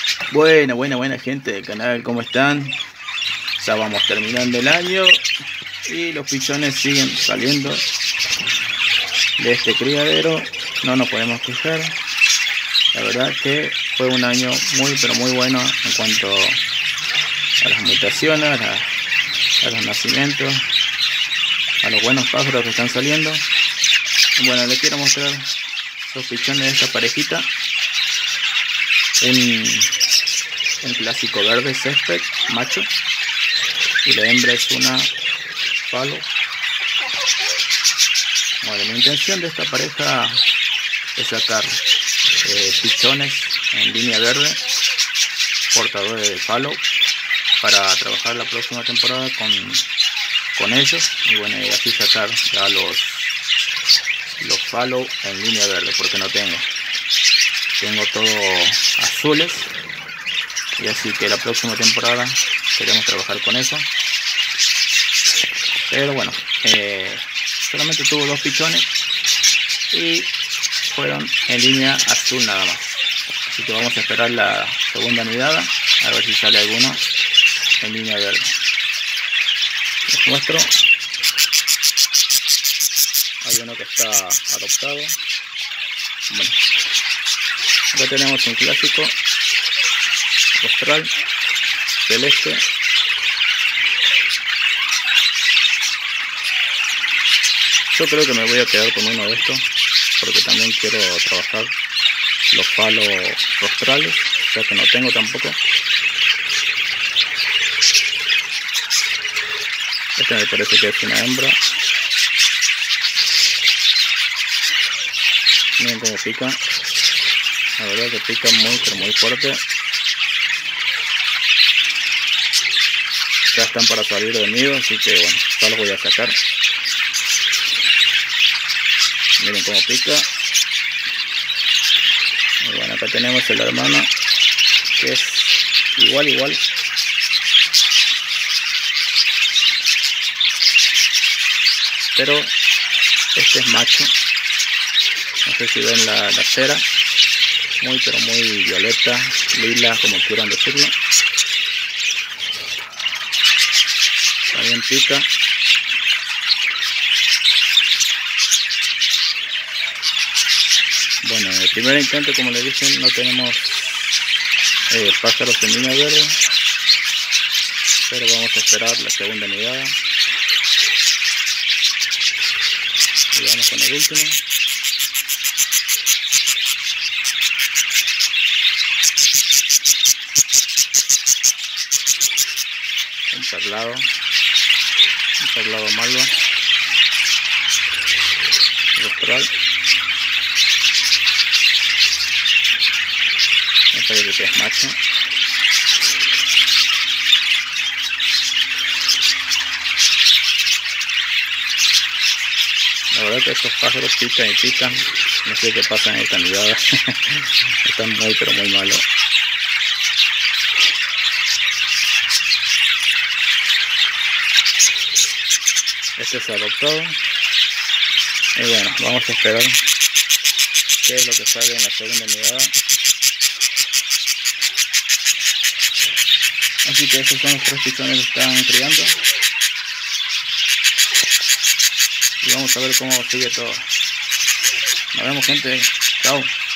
Buena gente del canal, ¿cómo están? Ya vamos terminando el año y los pichones siguen saliendo de este criadero. No nos podemos quejar. La verdad que fue un año muy pero muy bueno en cuanto a las mutaciones, a los nacimientos, a los buenos pájaros que están saliendo. Bueno, les quiero mostrar los pichones de esta parejita. Un clásico verde césped macho y la hembra es una palo. Bueno, la intención de esta pareja es sacar pichones en línea verde portadores de palo para trabajar la próxima temporada con ellos, y bueno, y así sacar ya los palo en línea verde, porque no tengo todo azules, y así que la próxima temporada queremos trabajar con eso. Pero bueno, solamente tuvo 2 pichones y fueron en línea azul nada más, así que vamos a esperar la segunda nidada a ver si sale alguno en línea verde. Les muestro, hay uno que está adoptado. Bueno, acá tenemos un clásico austral celeste. Yo creo que me voy a quedar con uno de estos porque también quiero trabajar los palos rostrales, ya que no tengo tampoco. Este me parece que es una hembra. Miren cómo pica. La verdad que pica muy pero muy fuerte. Ya están para salir del nido, así que bueno, ya los voy a sacar. Miren cómo pica. Y bueno, acá tenemos el hermano, que es igual. Pero este es macho. No sé si ven la cera. Muy pero muy violeta, lila, como quieran decirlo. También pica. Bueno, en el primer intento, como les dije, no tenemos pájaros en línea verde, pero vamos a esperar la segunda nidada y vamos con el último. Un perlado malva austral. Me parece que es macho. La verdad que estos pájaros pican y pican. No sé qué pasa en esta nidada. Están muy pero muy malos. Este es adoptado. Y bueno, vamos a esperar qué es lo que sale en la segunda nidada. Así que estos son los 3 pichones que están criando. Y vamos a ver cómo sigue todo. Nos vemos, gente. Chao.